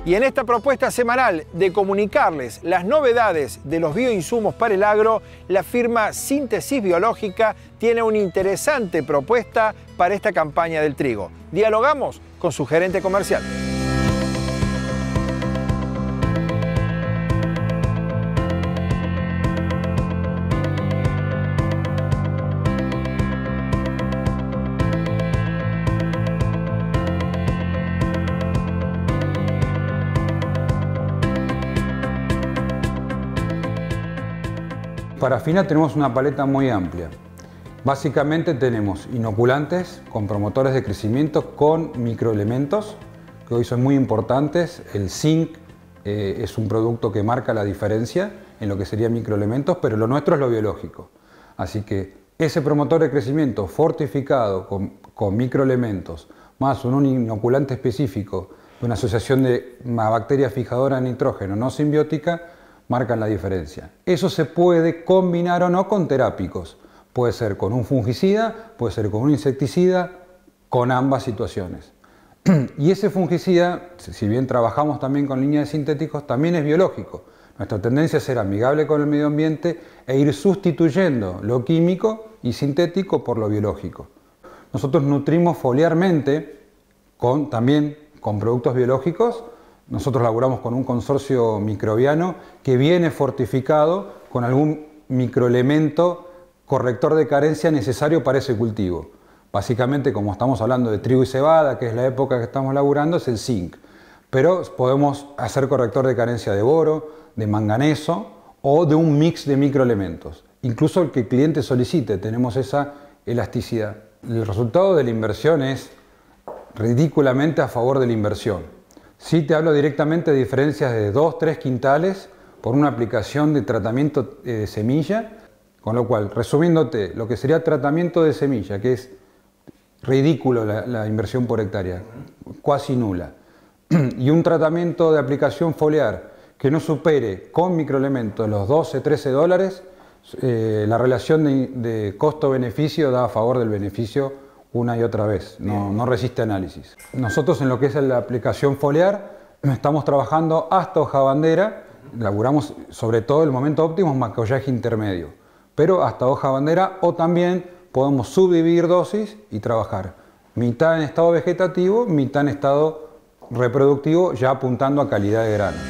Y en esta propuesta semanal de comunicarles las novedades de los bioinsumos para el agro, la firma Síntesis Biológica tiene una interesante propuesta para esta campaña del trigo. Dialogamos con su gerente comercial. Para FINA tenemos una paleta muy amplia. Básicamente tenemos inoculantes con promotores de crecimiento con microelementos, que hoy son muy importantes. El zinc es un producto que marca la diferencia en lo que serían microelementos, pero lo nuestro es lo biológico. Así que ese promotor de crecimiento fortificado con microelementos, más un inoculante específico de una asociación de una bacteria fijadora de nitrógeno no simbiótica, marcan la diferencia. Eso se puede combinar o no con terápicos. Puede ser con un fungicida, puede ser con un insecticida, con ambas situaciones. Y ese fungicida, si bien trabajamos también con líneas de sintéticos, también es biológico. Nuestra tendencia es ser amigable con el medio ambiente e ir sustituyendo lo químico y sintético por lo biológico. Nosotros nutrimos foliarmente también con productos biológicos. Nosotros laburamos con un consorcio microbiano que viene fortificado con algún microelemento corrector de carencia necesario para ese cultivo. Básicamente, como estamos hablando de trigo y cebada, que es la época que estamos laburando, es el zinc. Pero podemos hacer corrector de carencia de boro, de manganeso o de un mix de microelementos. Incluso el que el cliente solicite, tenemos esa elasticidad. El resultado de la inversión es ridículamente a favor de la inversión. Sí te hablo directamente de diferencias de 2-3 quintales por una aplicación de tratamiento de semilla, con lo cual, resumiéndote, lo que sería tratamiento de semilla, que es ridículo la inversión por hectárea, casi nula, y un tratamiento de aplicación foliar que no supere con microelementos los $12-13, la relación de costo-beneficio da a favor del beneficio una y otra vez, no resiste análisis. Nosotros en lo que es la aplicación foliar estamos trabajando hasta hoja bandera, laburamos sobre todo el momento óptimo maquillaje intermedio, pero hasta hoja bandera, o también podemos subdividir dosis y trabajar mitad en estado vegetativo, mitad en estado reproductivo, ya apuntando a calidad de grano.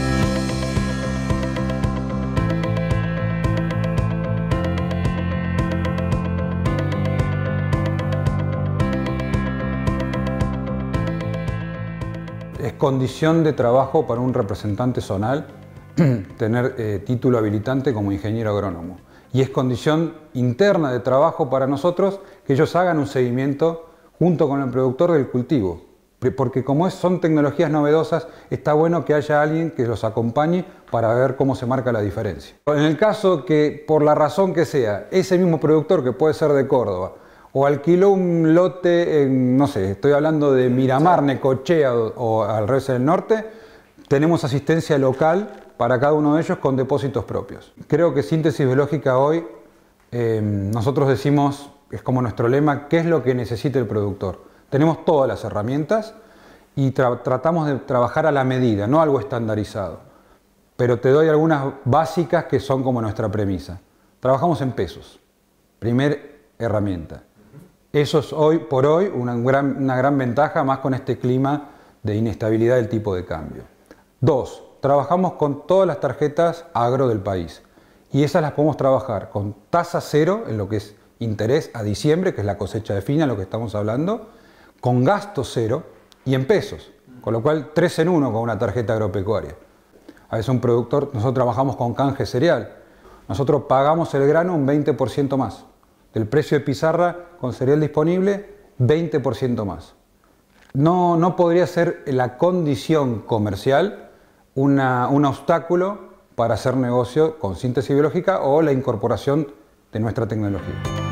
Es condición de trabajo para un representante zonal tener título habilitante como ingeniero agrónomo. Y es condición interna de trabajo para nosotros que ellos hagan un seguimiento junto con el productor del cultivo. Porque como son tecnologías novedosas, está bueno que haya alguien que los acompañe para ver cómo se marca la diferencia. En el caso que, por la razón que sea, ese mismo productor, que puede ser de Córdoba, o alquiló un lote en, no sé, estoy hablando de Miramar, Necochea o al revés del norte, tenemos asistencia local para cada uno de ellos con depósitos propios. Creo que Síntesis Biológica hoy, nosotros decimos, es como nuestro lema, ¿qué es lo que necesita el productor? Tenemos todas las herramientas y tratamos de trabajar a la medida, no algo estandarizado. Pero te doy algunas básicas que son como nuestra premisa. Trabajamos en pesos, primer herramienta. Eso es hoy por hoy una gran ventaja, más con este clima de inestabilidad del tipo de cambio. 2. Trabajamos con todas las tarjetas agro del país y esas las podemos trabajar con tasa cero en lo que es interés a diciembre, que es la cosecha de FINA, lo que estamos hablando, con gasto cero y en pesos, con lo cual 3 en 1 con una tarjeta agropecuaria. A veces un productor, nosotros trabajamos con canje cereal, nosotros pagamos el grano un 20% más. Del precio de pizarra con cereal disponible, 20% más. No podría ser la condición comercial un obstáculo para hacer negocio con Síntesis Biológica o la incorporación de nuestra tecnología.